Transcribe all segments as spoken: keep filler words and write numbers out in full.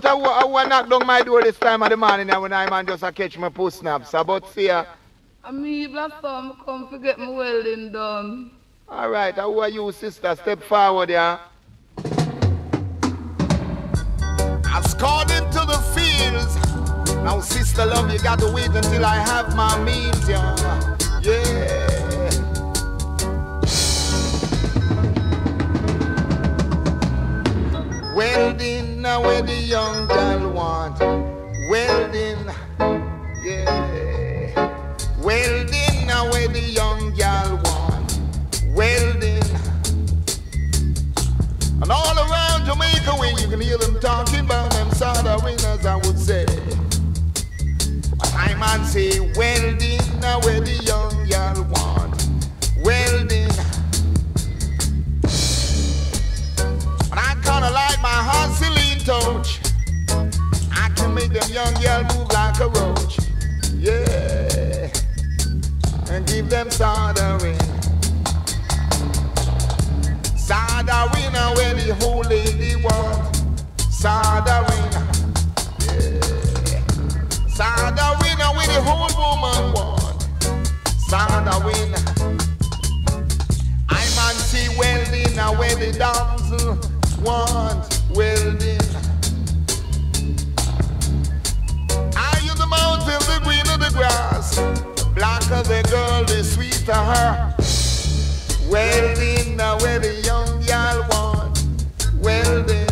but I, I, I knock down my door this time of the morning and when I man just a catch my puss snaps. But see ya. I mean, last time I come to get my welding done. Alright, how are you, sister? Step forward, yeah. I've scored into the fields. Now, sister love, you got to wait until I have my means, yeah. Yeah. Welding, now where the young girl want. Welding, yeah. Welding, now where the young girl want. Welding. And all around Jamaica, when you can hear them talking about them soda winners, I would say. I man say, welding, now where the young girl want. Welding. And I kinda like my Vaseline touch. I can make them young girl move like a roach. Yeah. And give them soldering. Soldering where the whole lady want. Soldering. Yeah. Soldering where the whole woman want. Soldering. I man see welding where the damsel want. Welding. I use the mountains, the green of the grass. Blacker the girl, the sweeter her. Welding, now where the young girl want. Welding.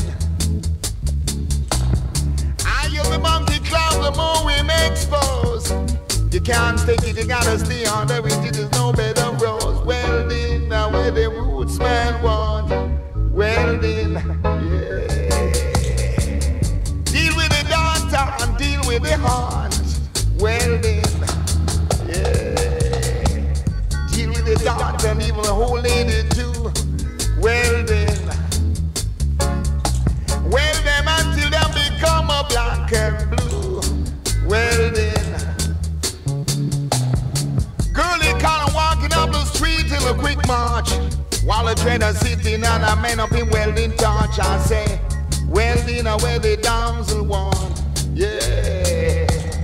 I use the monkey clown, the more we expose. You can't take it, you gotta stay on the way. There's no better rose. Welding, now where the roots man want. Welding, yeah. Deal with the daughter and deal with the heart. Welding. The daughter and even the whole lady too. Welding. Weld them until they become a black and blue. Welding. Girlie kinda walking up the street in a quick march, while a trader sitting and a man up in welding torch. I say, welding are where the damsel want. Yeah.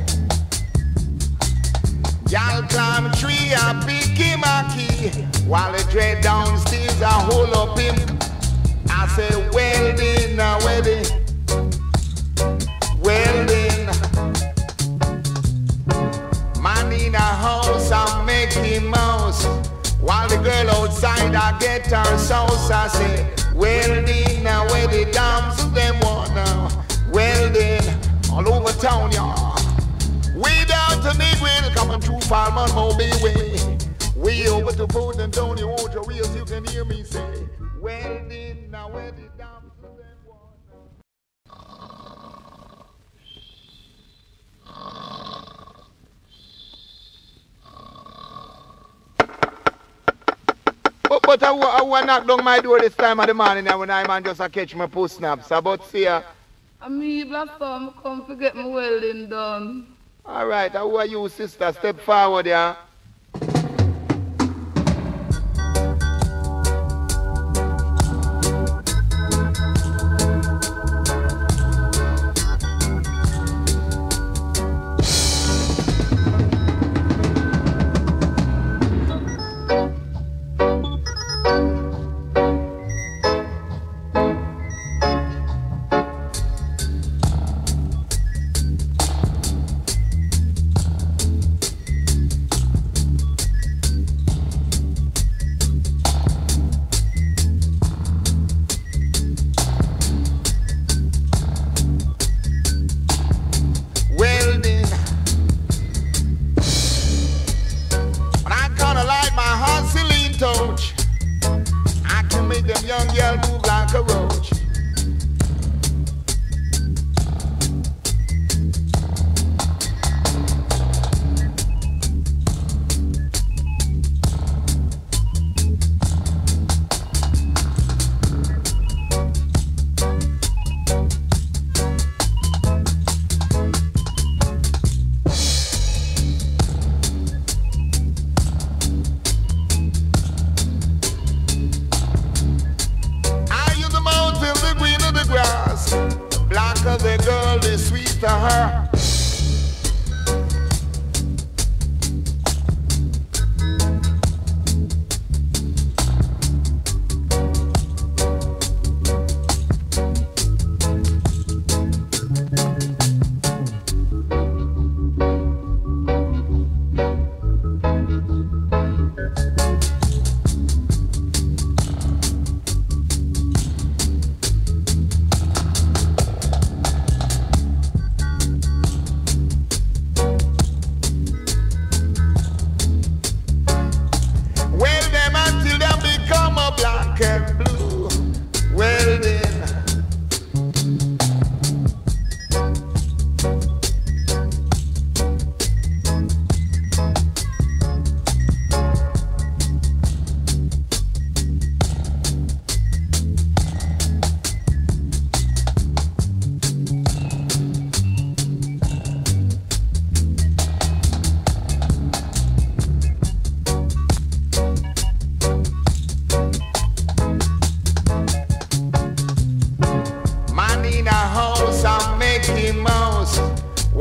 Y'all climb a tree, I pick him a key, while the dread downstairs, I hold up him. I say, welding, now welding, welding. Man in a house, I make him mouse, while the girl outside, I get her sauce. I say, welding, now where the damsel them want now. Welding, all over town, y'all. Way down to Negril, coming through Falmouth, Moby Way. Way over to Port Antonio, Ocho Rios, you can hear me say, welding, now where the damn to them But, but I, I, I knock down my door this time of the morning and when I man just a catch my puss snaps. But see ya. I mean, last time I come to get my welding done. Alright, how are you, sister? Step forward, yeah.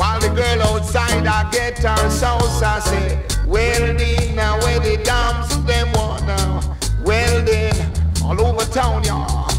while the girl outside I get her sauce. I say, welding now where the dams them want now. Welding all over town, y'all.